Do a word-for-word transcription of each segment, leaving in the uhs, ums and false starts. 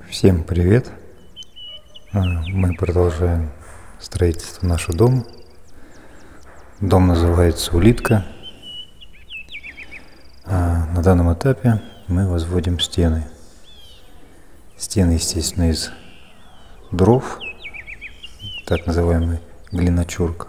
Всем привет! Мы продолжаем строительство нашего дома. Дом называется «Улитка». На данном этапе мы возводим стены. Стены, естественно, из дров, так называемый глиночурка.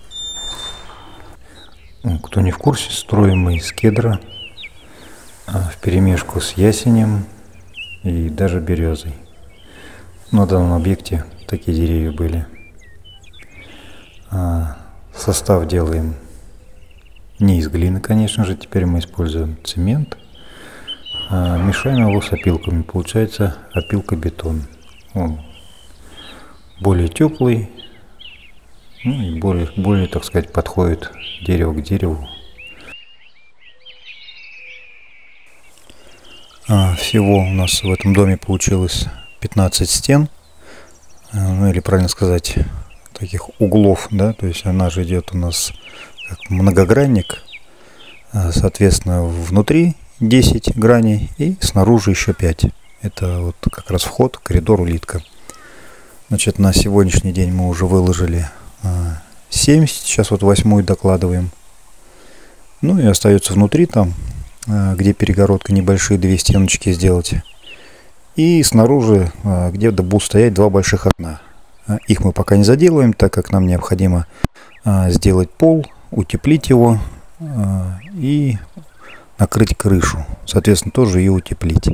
Кто не в курсе, строим мы из кедра вперемешку с ясенем и даже березой. На данном объекте такие деревья были. Состав делаем не из глины, конечно же, теперь мы используем цемент. Мешаем его с опилками, получается опилка-бетон. Он более теплый, ну и более, более, так сказать, подходит дерево к дереву. Всего у нас в этом доме получилось пятнадцать стен, ну или правильно сказать, таких углов, да, то есть она же идет у нас как многогранник, соответственно, внутри десять граней и снаружи еще пять. Это вот как раз вход, коридор, улитка. Значит, на сегодняшний день мы уже выложили семь, сейчас вот восьмую докладываем. Ну и остается внутри там, где перегородка, небольшие две стеночки сделать. И снаружи, где будут стоять два больших окна. Их мы пока не заделываем, так как нам необходимо сделать пол, утеплить его и накрыть крышу. Соответственно, тоже ее утеплить.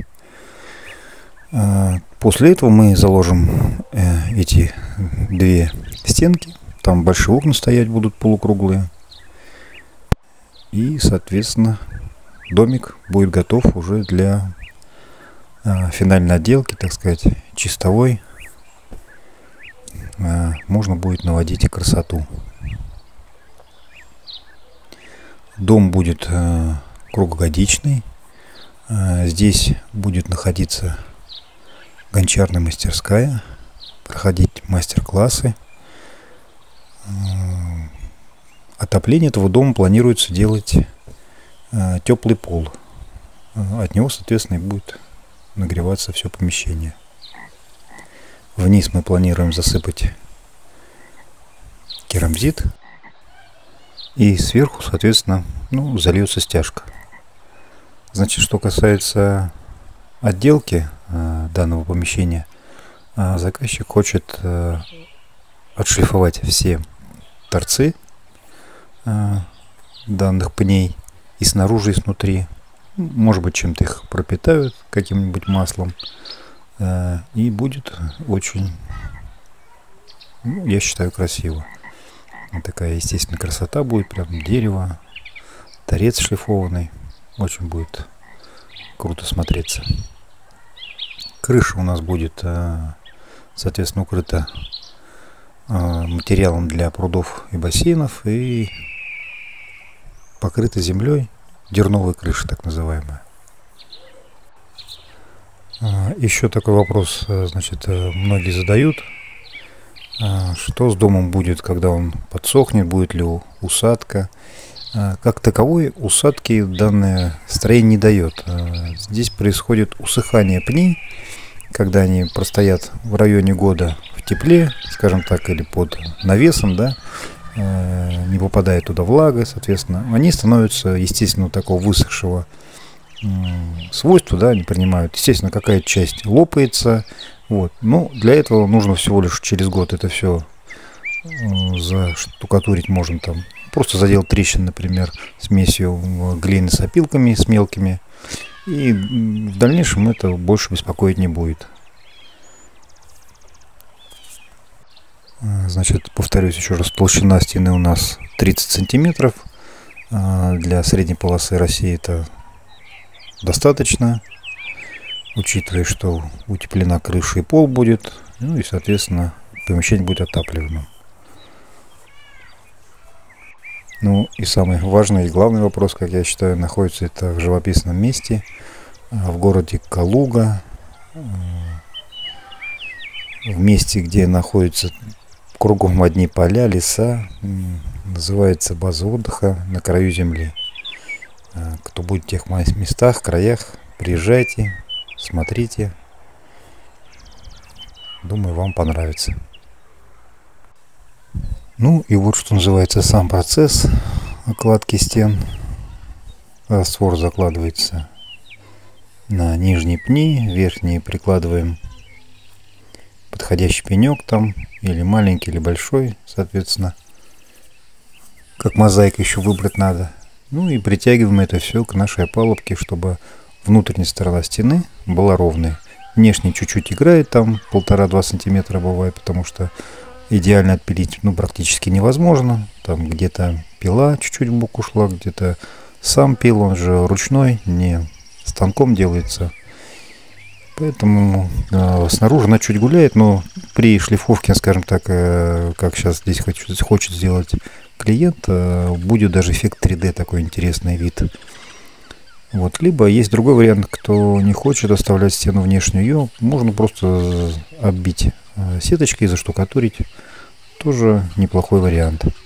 После этого мы заложим эти две стенки. Там большие окна стоять будут полукруглые. И, соответственно, домик будет готов уже для э, финальной отделки, так сказать, чистовой. Э, можно будет наводить и красоту. Дом будет э, круглогодичный. Э, здесь будет находиться гончарная мастерская, проходить мастер-классы. Э, отопление этого дома планируется делать теплый пол. От него, соответственно, и будет нагреваться все помещение. Вниз мы планируем засыпать керамзит. И сверху, соответственно, ну, зальется стяжка. Значит, что касается отделки э, данного помещения, э, заказчик хочет э, отшлифовать все торцы э, данных пней. И снаружи, и снутри. Может быть, чем-то их пропитают, каким-нибудь маслом. И будет очень, ну, я считаю, красиво. Вот такая, естественно, красота будет. Прям дерево, торец шлифованный. Очень будет круто смотреться. Крыша у нас будет, соответственно, укрыта материалом для прудов и бассейнов. И покрыта землей, дерновая крыша, так называемая. Еще такой вопрос, значит, многие задают, что с домом будет, когда он подсохнет, будет ли усадка. Как таковой усадки данное строение не дает. Здесь происходит усыхание пней, когда они простоят в районе года в тепле, скажем так, или под навесом, да, не попадает туда влага, соответственно, они становятся, естественно, такого высохшего свойства, да, они принимают. Естественно, какая-то часть лопается, вот. Но для этого нужно всего лишь через год это все заштукатурить, можем там просто заделать трещин, например, смесью глины с опилками, с мелкими, и в дальнейшем это больше беспокоить не будет. Значит, повторюсь еще раз, толщина стены у нас тридцать сантиметров. Для средней полосы России это достаточно, учитывая, что утеплена крыша и пол будет, ну и, соответственно, помещение будет отапливаемым. Ну и самый важный и главный вопрос, как я считаю, находится это в живописном месте, в городе Калуга, в месте, где находится кругом одни поля, леса, называется база отдыха на краю земли. Кто будет в тех местах, краях, приезжайте, смотрите. Думаю, вам понравится. Ну и вот что называется сам процесс окладки стен. Раствор закладывается на нижние пни, верхние прикладываем подходящий пенек там, или маленький, или большой, соответственно. Как мозаика еще выбрать надо. Ну и притягиваем это все к нашей опалубке, чтобы внутренняя сторона стены была ровной. Внешне чуть-чуть играет, там полтора-два сантиметра бывает, потому что идеально отпилить ну, практически невозможно. Там где-то пила чуть-чуть в бок ушла, где-то сам пил, он же ручной, не станком делается. Поэтому э, снаружи она чуть гуляет, но при шлифовке, скажем так, э, как сейчас здесь хочет, хочет сделать клиент, э, будет даже эффект три дэ, такой интересный вид. Вот. Либо есть другой вариант, кто не хочет оставлять стену внешнюю, ее можно просто оббить э, сеточкой и заштукатурить. Тоже неплохой вариант.